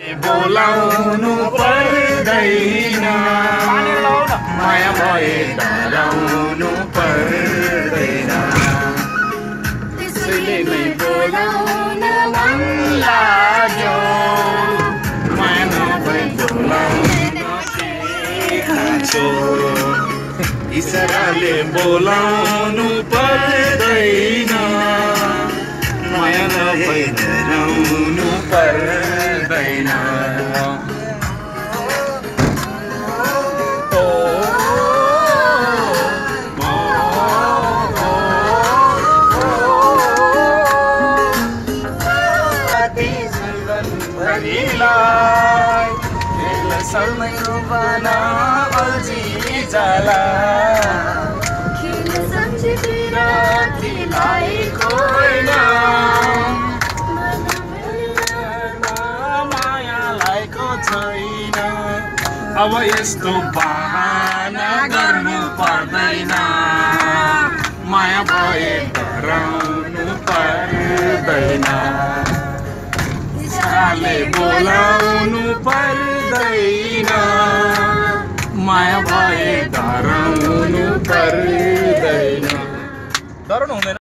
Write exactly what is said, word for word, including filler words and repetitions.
बोलाउनु पर्दैन माया भए डराउनु पर्दैन त्यसैले नै बोलाउन मन लाग्यो माया नभए बोलाउन के खाँचो इसाराले बोलाउनु पर्दैन माया नभए डराउनु पर्दैन समय बना अल्झी जाला किन सम्झिएर तिमीलाई खोइन मायालाईको छैन अब यस्तो बहाना गर्नु पर्दैन माया भए डराउनु पर्दैन इच्छाले बोलाउनु पर्दैन माया भए डराउनु पर्दैन डराउनु हुँदैन।